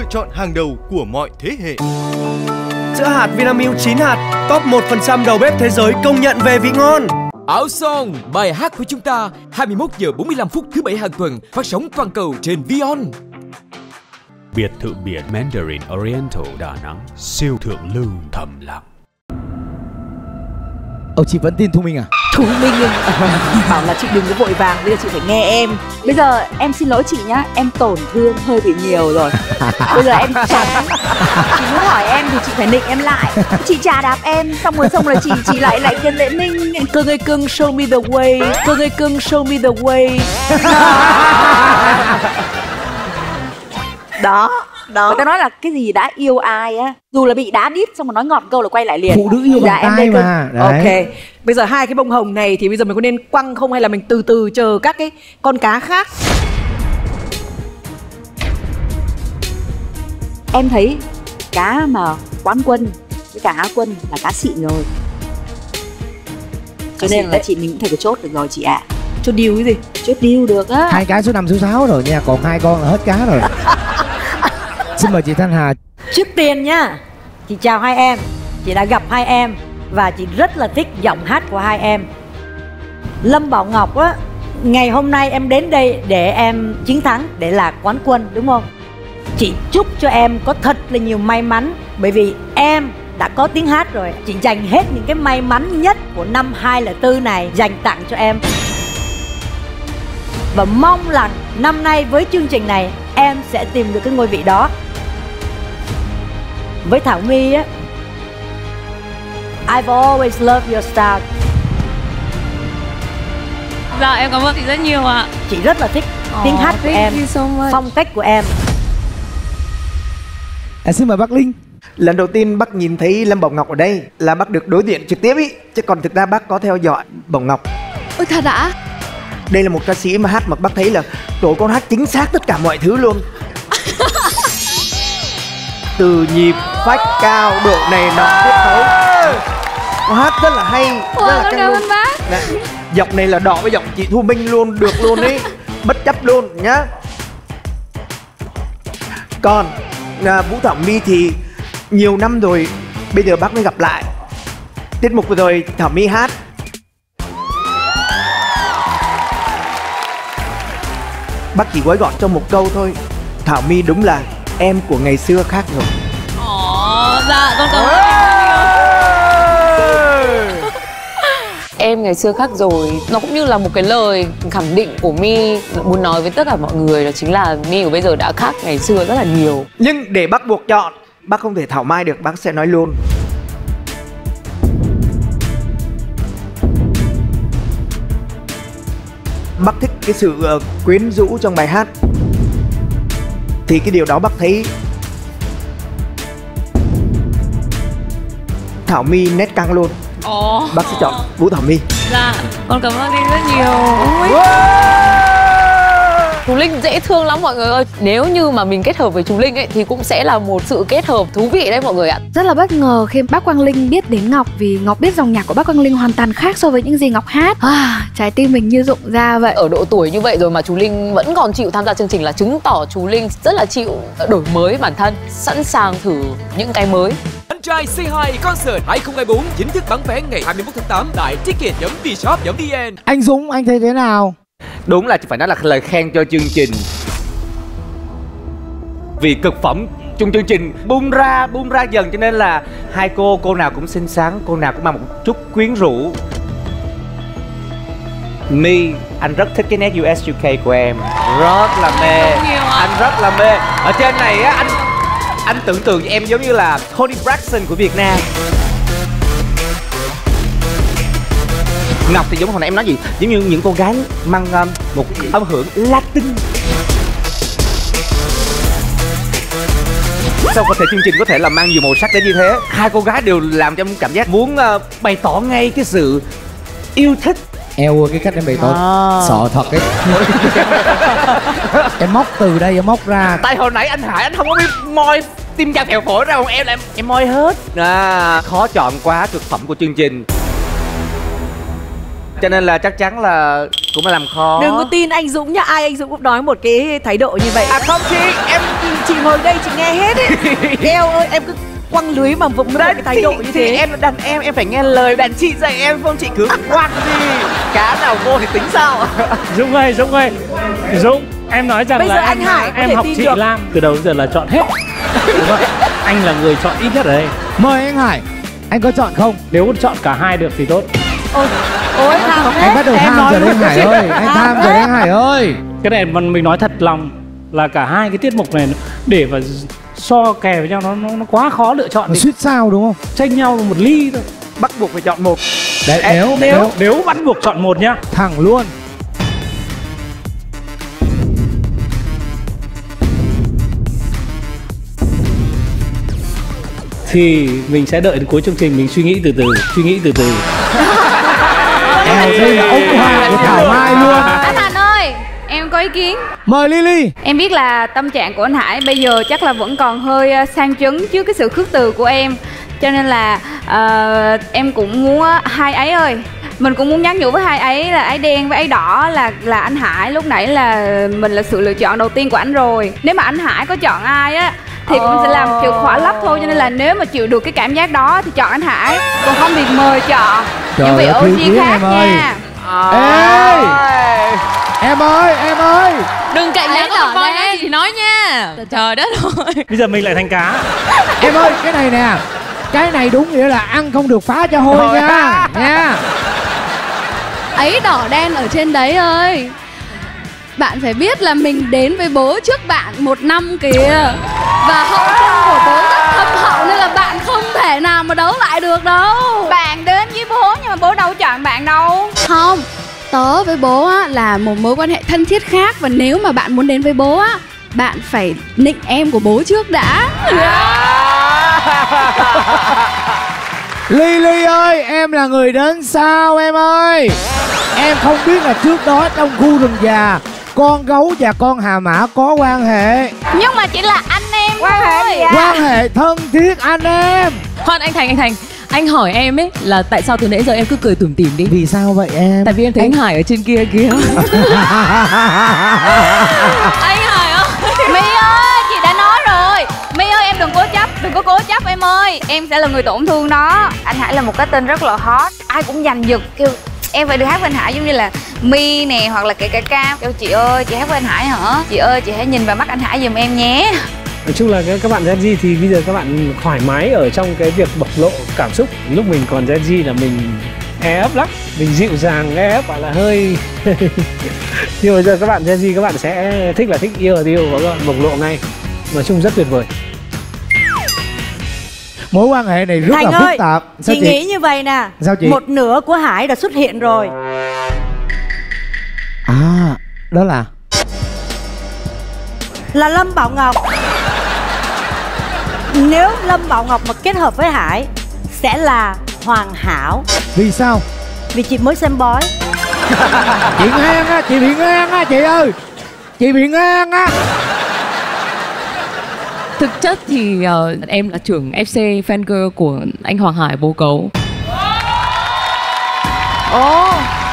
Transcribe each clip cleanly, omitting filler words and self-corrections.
chọn hàng đầu của mọi thế hệ. Sữa hạt Vinamilk 9 hạt, top 1% đầu bếp thế giới công nhận về vị ngon. Áo Song, bài hát của chúng ta, 21 giờ 45 phút thứ 7 hàng tuần, phát sóng toàn cầu trên Vion. Biệt thự biển Mandarin Oriental Đà Nẵng, siêu thượng lưu thầm lặng. Chị vẫn tin Thu Minh à? Thu Minh bảo là chị đừng có vội vàng, bây giờ chị phải nghe em. Bây giờ em xin lỗi chị nhá, em tổn thương hơi bị nhiều rồi. Bây giờ em chán, chị muốn hỏi em thì chị phải nịnh em lại. Chị chà đạp em, xong rồi chị lại Kiên Lệ Ninh. Cưng ơi cưng, show me the way. Cưng ơi cưng, show me the way. Đó. Người ta nói là cái gì đã yêu ai á, dù là bị đá đít xong rồi nói ngọt câu là quay lại liền. Phụ nữ yêu bằng tai mà. Đấy. Ok. Bây giờ hai cái bông hồng này thì bây giờ mình có nên quăng không, hay là mình từ từ chờ các cái con cá khác? Em thấy cá mà quán quân với cả Á quân là cá xịn rồi, cho nên là chị mình cũng phải có chốt được rồi chị ạ. Chốt deal cái gì? Chốt deal được á. 2 cái số 5 số 6 rồi nha, còn 2 con là hết cá rồi. Xin mời chị Thanh Hà. Trước tiên nhá, chị chào hai em. Chị đã gặp hai em và chị rất là thích giọng hát của hai em. Lâm Bảo Ngọc á, ngày hôm nay em đến đây để em chiến thắng, để là quán quân đúng không? Chị chúc cho em có thật là nhiều may mắn, bởi vì em đã có tiếng hát rồi. Chị dành hết những cái may mắn nhất của năm 2004 này dành tặng cho em. Và mong rằng năm nay với chương trình này em sẽ tìm được cái ngôi vị đó. Với Thảo My á, I've always loved your style. Dạ em cảm ơn chị rất nhiều ạ. Chị rất là thích tiếng hát của em, phong cách của em. Xin mời bác Linh. Lần đầu tiên bác nhìn thấy Lâm Bảo Ngọc ở đây là bác được đối diện trực tiếp ý, chứ còn thực ra bác có theo dõi Bảo Ngọc. Ôi thật ạ? Đây là một ca sĩ mà hát mà bác thấy là tổ con hát chính xác tất cả mọi thứ luôn. Từ nhịp, phách cao, độ này nọ, tiết tấu. Nó hát rất là hay, rất là căng luôn. Giọng này là đọ với giọng chị Thu Minh luôn, được luôn ấy. Bất chấp luôn nhá. Còn Vũ Thảo My thì nhiều năm rồi, bây giờ bác mới gặp lại. Tiết mục vừa rồi Thảo My hát, bác chỉ gói gọn trong một câu thôi: Thảo My đúng là em của ngày xưa khác rồi. Dạ con cảm ơn. Em ngày xưa khác rồi, nó cũng như là một cái lời khẳng định của My muốn nói với tất cả mọi người, đó chính là My của bây giờ đã khác ngày xưa rất là nhiều. Nhưng để bác buộc chọn, bác không thể thảo mai được, bác sẽ nói luôn. Bác thích cái sự quyến rũ trong bài hát, thì cái điều đó bác thấy Thảo My nét căng luôn. Bác sẽ chọn Vũ Thảo My. Dạ, con cảm ơn anh rất nhiều. Chú Linh dễ thương lắm mọi người ơi. Nếu như mà mình kết hợp với chú Linh ấy thì cũng sẽ là một sự kết hợp thú vị đấy mọi người ạ. Rất là bất ngờ khi bác Quang Linh biết đến Ngọc, vì Ngọc biết dòng nhạc của bác Quang Linh hoàn toàn khác so với những gì Ngọc hát. Trái tim mình như rụng ra vậy. Ở độ tuổi như vậy rồi mà chú Linh vẫn còn chịu tham gia chương trình là chứng tỏ chú Linh rất là chịu đổi mới bản thân, sẵn sàng thử những cái mới. Anh trai Say Hi Concert 2024 chính thức bán vé ngày 21 tháng 8 tại ticket.vshop.vn. Anh Dũng, anh thấy thế nào? Đúng là phải nói là lời khen cho chương trình. Vì cực phẩm trong chương trình bung ra dần, cho nên là hai cô nào cũng xinh xắn, cô nào cũng mang một chút quyến rũ. My, anh rất thích cái nét US UK của em, rất là mê. Anh rất là mê. Ở trên này á, anh tưởng tượng em giống như là Toni Braxton của Việt Nam. Ngọc thì giống hồi nãy em nói gì, giống như những cô gái mang một âm hưởng Latin. Sao có thể chương trình có thể là mang nhiều màu sắc đến như thế? Hai cô gái đều làm cho em cảm giác muốn bày tỏ ngay cái sự yêu thích. Eo, cái cách em bày tỏ sợ thật ấy. Em móc từ đây, em móc ra. Tại hồi nãy anh Hải anh không có biết moi tim gan phèo phổi ra, còn em là em moi hết. Khó chọn quá, cực phẩm của chương trình. Cho nên là chắc chắn là cũng phải làm khó. Đừng có tin anh Dũng nhá, ai anh Dũng cũng nói một cái thái độ như vậy. Không chị, em chị ngồi đây chị nghe hết ấy. Eo ơi, em cứ quăng lưới mà vẫn với cái thái độ như thế. Em là đàn em phải nghe lời đàn chị dạy em, không chị cứ quăng đi. Cá nào vô thì tính sao? Dũng ơi, Dũng, em nói rằng bây là giờ anh Hải em học chị được. Lam từ đầu đến giờ là chọn hết. Đúng không? Anh là người chọn ít nhất ở đây. Mời anh Hải, anh có chọn không? Nếu chọn cả hai được thì tốt. Ôi tham Anh bắt đầu tham rồi đấy anh Hải ơi, anh tham rồi đấy anh Hải ơi. Cái này mình nói thật lòng là cả hai cái tiết mục này để mà so kè với nhau nó quá khó lựa chọn. Nó suýt sao đúng không? Tranh nhau một ly thôi. Bắt buộc phải chọn một. Đấy, nếu bắt buộc chọn một nhá. Thẳng luôn. Thì mình sẽ đợi đến cuối chương trình mình suy nghĩ từ từ. Đây là ông Hoàng của Thảo Mai luôn. Anh Thành ơi, em có ý kiến. Mời Lily. Em biết là tâm trạng của anh Hải bây giờ chắc là vẫn còn hơi sang chấn trước cái sự khước từ của em. Cho nên là em cũng muốn hai ấy ơi, mình cũng muốn nhắn nhủ với hai ấy là ấy đen với ấy đỏ là anh Hải lúc nãy là mình là sự lựa chọn đầu tiên của anh rồi. Nếu mà anh Hải có chọn ai á thì cũng sẽ làm chịu khỏa lấp thôi, cho nên là nếu mà chịu được cái cảm giác đó thì chọn anh Hải, còn không thì mời chọn những vị OG khác nha. Ê, em ơi Đừng cạnh nhau có voi nói gì nói nha. Trời đất ơi. Bây giờ mình lại thành cá. Em ơi, cái này nè, cái này đúng nghĩa là ăn không được phá cho hôi nha. Ấy đỏ đen ở trên đấy ơi. Bạn phải biết là mình đến với bố trước bạn 1 năm kìa. Và hậu phương của bố rất thâm hậu nên là bạn không thể nào mà đấu lại được đâu. Bạn đến với bố nhưng mà bố đâu chọn bạn đâu. Không, tớ với bố á, là một mối quan hệ thân thiết khác. Và nếu mà bạn muốn đến với bố á, bạn phải nịnh em của bố trước đã. Lily ơi, em là người đến sau em ơi. Em không biết là trước đó trong khu rừng già con gấu và con hà mã có quan hệ. Nhưng mà chỉ là anh em quan thôi. hệ gì à? Quan hệ thân thiết anh em. Khoan anh Thành, anh hỏi em ấy là tại sao từ nãy giờ em cứ cười tủm tỉm đi. Vì sao vậy em? Tại vì em thấy anh Hải ở trên kia kìa. Anh Hải ơi, My ơi, chị đã nói rồi. My ơi, em đừng có cố chấp em ơi. Em sẽ là người tổn thương đó. Anh Hải là một cái tên rất là hot, ai cũng giành giật kêu em phải được hát với anh Hải, giống như là My nè, hoặc là kể cả Cam kêu chị ơi chị hát với anh Hải hả, chị ơi chị hãy nhìn vào mắt anh Hải giùm em nhé. Nói chung là các bạn Gen Z thì bây giờ các bạn thoải mái ở trong cái việc bộc lộ cảm xúc. Lúc mình còn Gen Z là mình e ấp lắm, mình dịu dàng e ấp gọi là hơi nhưng bây giờ các bạn Gen Z các bạn sẽ thích là thích, yêu là yêu và các bạn bộc lộ ngay. Nói chung rất tuyệt vời. Mối quan hệ này rất Thành là ơi, phức tạp. Sao chị nghĩ như vậy nè. Sao chị? Một nửa của Hải đã xuất hiện rồi. À, đó là Lâm Bảo Ngọc. Nếu Lâm Bảo Ngọc mà kết hợp với Hải sẽ là Hoàng Hảo. Vì sao? Vì chị mới xem bói. Chị ngang á, chị bị ngang á chị ơi. Chị bị ngang á. Thực chất thì em là trưởng FC fan girl của anh Hoàng Hải bố cấu. Ồ.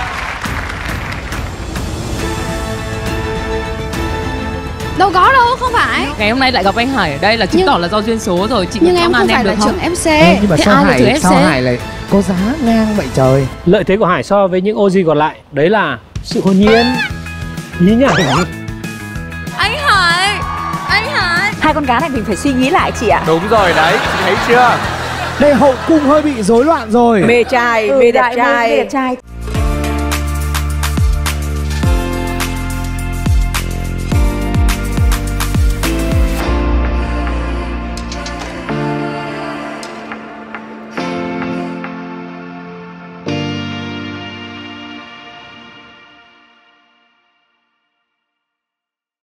Đâu có đâu, không phải. Ngày hôm nay lại gặp anh Hải ở đây là chứng tỏ là do duyên số rồi. Chị nhưng em không phải là trưởng FC. Nhưng mà sao Hải lại có giá ngang vậy trời? Lợi thế của Hải so với những OG còn lại đấy là sự hồn nhiên, nhí nhảnh. Anh Hải. Hai con cá này mình phải suy nghĩ lại chị ạ. Đúng rồi đấy, chị thấy chưa? Đây hậu cung hơi bị rối loạn rồi. Mê trai, mê đẹp trai.